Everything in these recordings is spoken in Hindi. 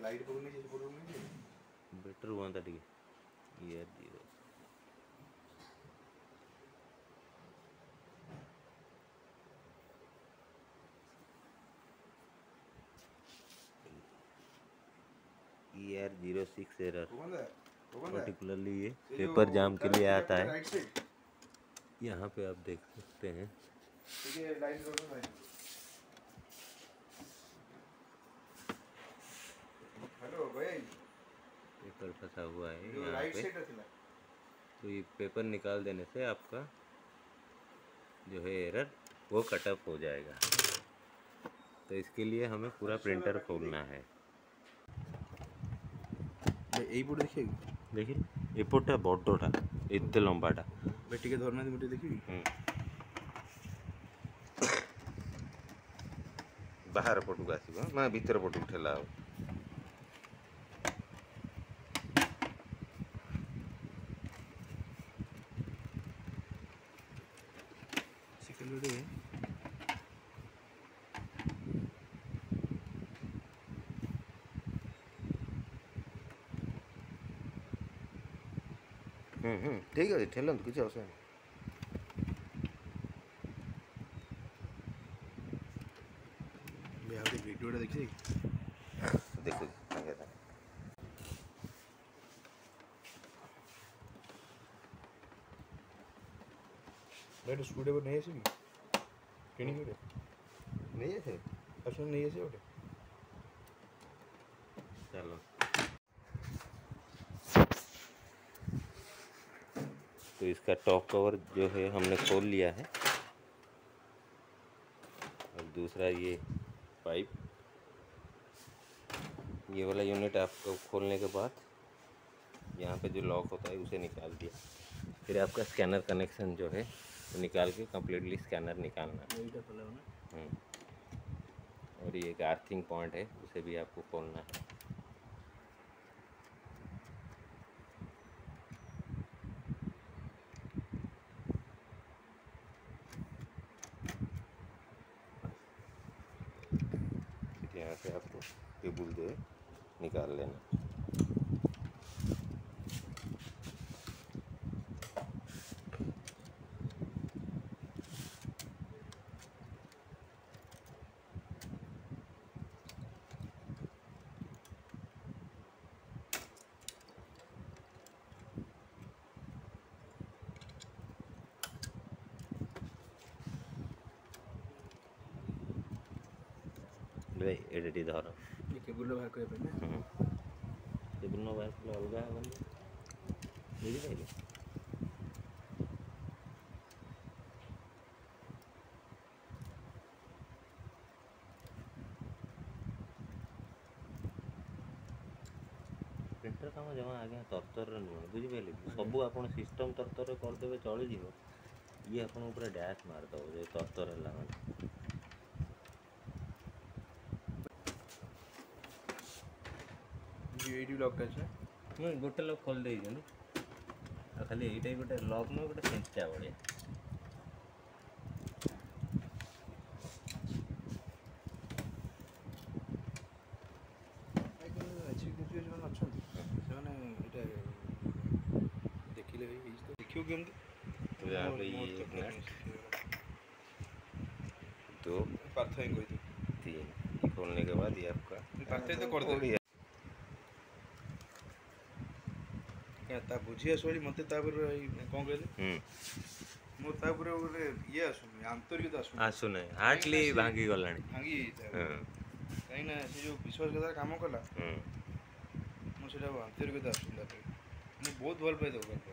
लाइट पकड़ने से पकड़ नहीं बेटर हुआ था ठीक यार जीरो ER06 एरर पर्टिकुलरली ये पेपर जाम के लिए आता है। यहाँ पे आप देख सकते हैं पेपर फंसा हुआ है यहाँ पे, तो ये पेपर निकाल देने से आपका जो है एरर वो कटअप हो जाएगा। तो इसके लिए हमें पूरा प्रिंटर खोलना है। एईपट देखिए देखिए एपटा बड़टा एते लंबाटा बेटी के धरना मुझे देखिए बाहर पटुक आसो मैं भीतर पटुक ठेला हो ठीक है ठेल किसी असुविधा नहीं वीडियो देखिए देखो बैठ स्टूडियो पर नहीं आसी किणी के नहीं है असुन नहीं आसी ओटे चलो। तो इसका टॉप कवर जो है हमने खोल लिया है और दूसरा ये पाइप, ये वाला यूनिट आपको खोलने के बाद यहाँ पे जो लॉक होता है उसे निकाल दिया, फिर आपका स्कैनर कनेक्शन जो है तो निकाल के कम्प्लीटली स्कैनर निकालना है। और ये एक आर्थिंग पॉइंट है उसे भी आपको खोलना है। यहाँ से आपको केबल जो है निकाल लेना। भाई एडिट धर ये केबल बाहर करे पे ना केबल न बाहर कले अलगा हेबनी बुझी पाइले। प्रिंटर काम जमा आगे तरतर नुह बुझी पाइले सब आपन सिस्टम तरतर करदेवे चली जीवो, ये आपन पूरा डैश मारदब जे तरतर है माने। एडी लॉक है मुझे गोटे लॉक खोल दे खाली यही गोटे लॉक नुह गोटे सेंचा भाया देखिले देखियो केमती तो यहाँ पे ये नट दो पार्थ ही कोई तीन खोलने के बाद ये आपका पार्थ तो कर दे क्या ता बुझिया सोली मते तापर कोन कहले मो तापर गोटे ये आसुनी आंतरिकता आसुने हार्टली भांगी गलानी भांगी कहीं ना से जो विश्वासघात काम कला मो सेटा आंतरिकता आसुंदा मैं बहुत भल पाई दो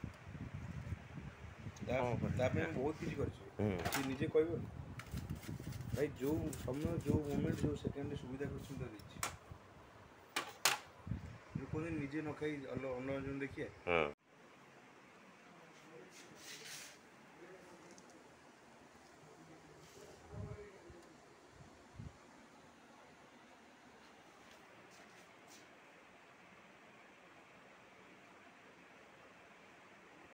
तापे बहुत किसी कर निजे कहब भाई जो समय जो मोमेंट जो सेकेंड सुविधा कर निजे न खाई अन्न देखिए।